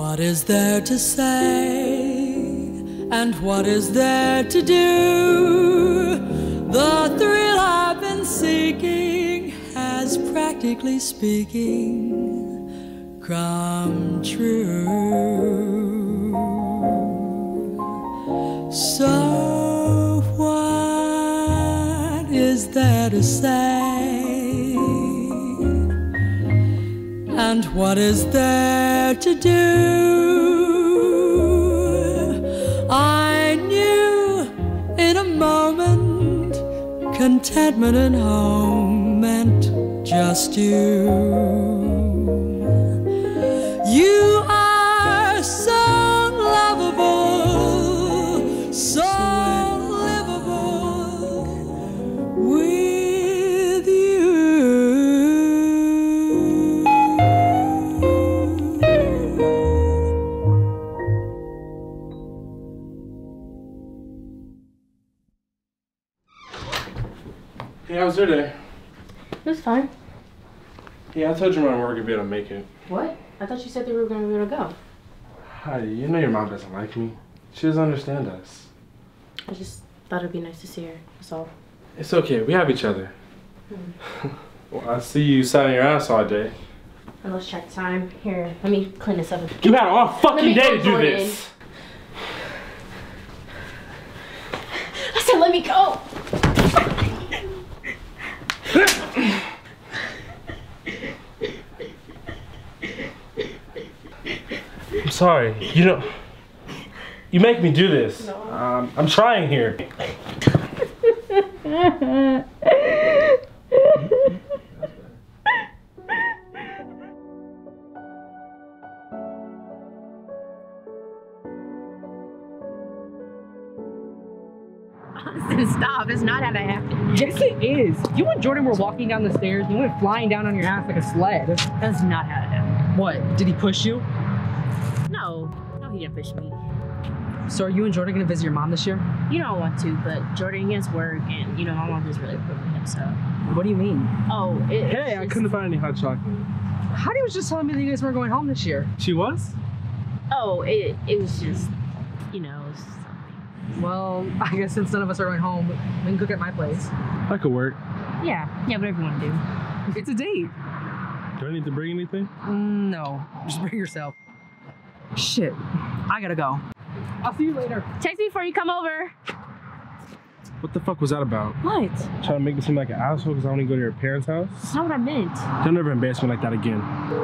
What is there to say, and what is there to do? The thrill I've been seeking has, practically speaking, come true. So what is there to say, and what is there to do? I knew in a moment contentment and home meant just you. You are so lovable, so livable with you. Hey, how was your day? It was fine. Yeah, I told your mom we were gonna be able to make it. What? I thought you said they were gonna be able to go. Heidi, you know your mom doesn't like me. She doesn't understand us. I just thought it'd be nice to see her, that's all. It's okay, we have each other. Well, I see you sat on your ass all day. Well, let's check time. Here, let me clean this up. You had all fucking day to do this! I said let me go! I'm sorry, you make me do this. No. I'm trying here. Austin, stop. That's not how that happened. Yes, it is. You and Jordan were walking down the stairs and you went flying down on your ass like a sled. That's not how that happened. What? Did he push you? No, he didn't push me. So are you and Jordan gonna visit your mom this year? You don't want to, but Jordan, he has work, and my mom is really important to him, so. What do you mean? Oh, Hey, I couldn't find any hot chocolate. Heidi was just telling me that you guys weren't going home this year. She was? Oh, it was just, it was something. Well, I guess since none of us are going home, we can cook at my place. That could work. Yeah, whatever you want to do. It's a date. Do I need to bring anything? No, just bring yourself. Shit, I gotta go. I'll see you later. Text me before you come over. What the fuck was that about? What? Trying to make me seem like an asshole because I want to go to your parents' house? That's not what I meant. Don't ever embarrass me like that again.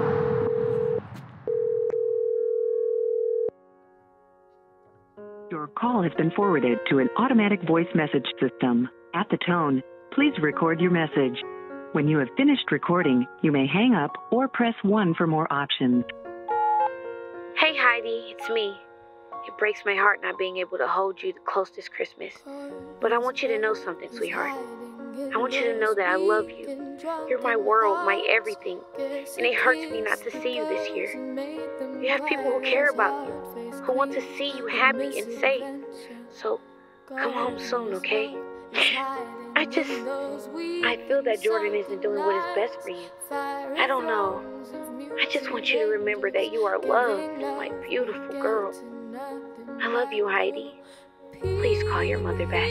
Your call has been forwarded to an automatic voice message system. At the tone, please record your message. When you have finished recording, you may hang up or press 1 for more options. Hey Heidi, it's me. It breaks my heart not being able to hold you close this Christmas. But I want you to know something, sweetheart. I want you to know that I love you. You're my world, my everything. And it hurts me not to see you this year. You have people who care about you, who want to see you happy and safe. So come home soon, okay? I feel that Jordan isn't doing what is best for you. I don't know. I just want you to remember that you are loved, my beautiful girl. I love you, Heidi. Please call your mother back.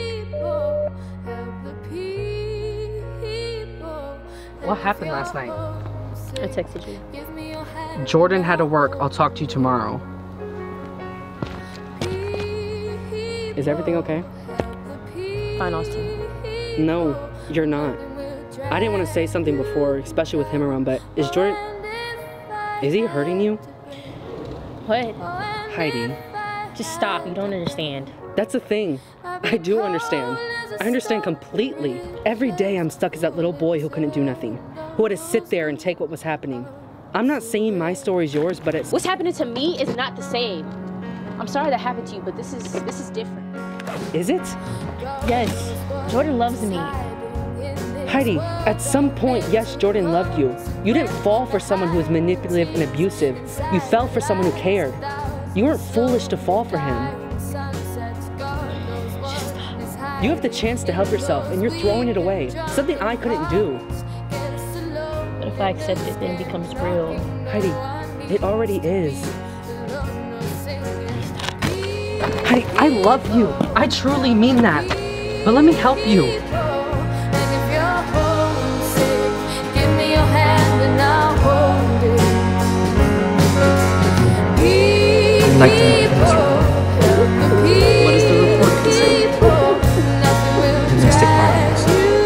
What happened last night? I texted you. Jordan had to work. I'll talk to you tomorrow. Is everything okay? Fine, Austin. No, you're not. I didn't want to say something before, especially with him around, but is Jordan... Is he hurting you? What? Heidi. Just stop. You don't understand. That's the thing. I do understand. I understand completely. Every day I'm stuck as that little boy who couldn't do nothing, who had to sit there and take what was happening. I'm not saying my story's yours, but it's... What's happening to me is not the same. I'm sorry that happened to you, but this is different. Is it? Yes. Jordan loves me. Heidi, at some point, yes, Jordan loved you. You didn't fall for someone who was manipulative and abusive. You fell for someone who cared. You weren't foolish to fall for him. You have the chance to help yourself, and you're throwing it away. Something I couldn't do. But if I accept it, then it becomes real. Heidi, it already is. I love you. I truly mean that. But let me help you. I'd like to know this report. What does the report contain? Domestic violence.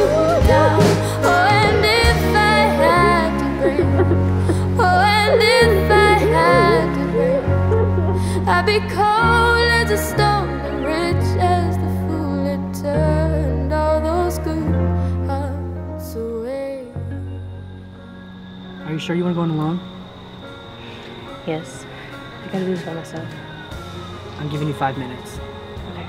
I'd be cold as a stone and rich as the fool that turned all those good hearts away. Are you sure you want to go in alone? Yes. I gotta do this by myself. I'm giving you 5 minutes. Okay.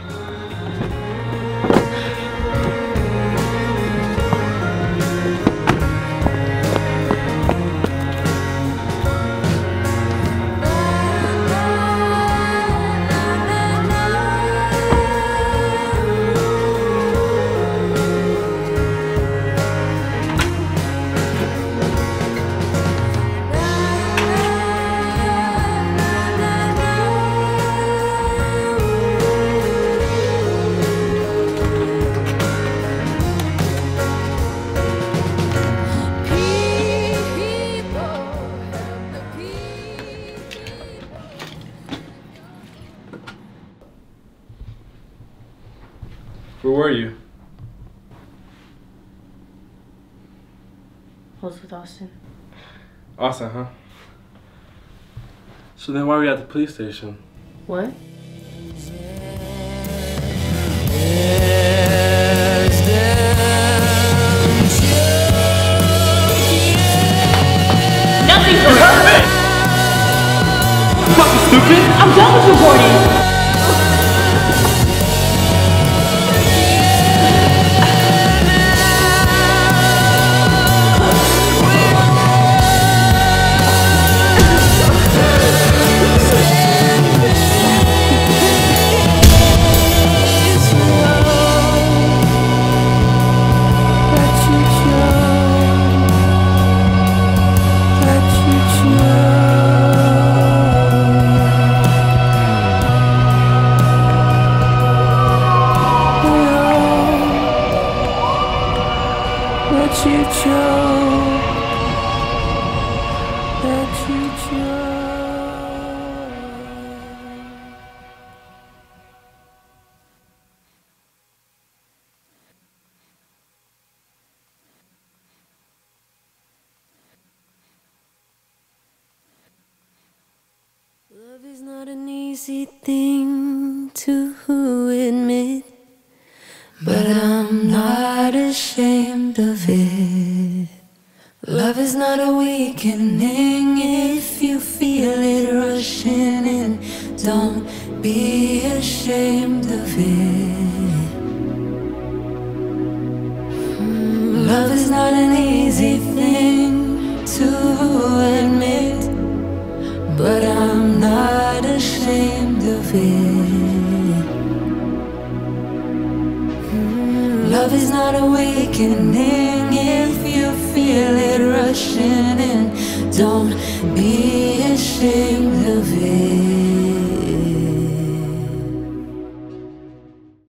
Where were you? I was with Austin. Austin, huh? So then why were you at the police station? What? Nothing's gonna hurt me! You fucking stupid! I'm done with reporting! Love is not an easy thing to admit, but I'm not ashamed of it. Love is not awakening if you feel it rushing in. Don't be ashamed of it. Love is not an easy thing to admit, but I'm not ashamed of it. Love is not awakening if you feel it rushing in. Don't be ashamed of it.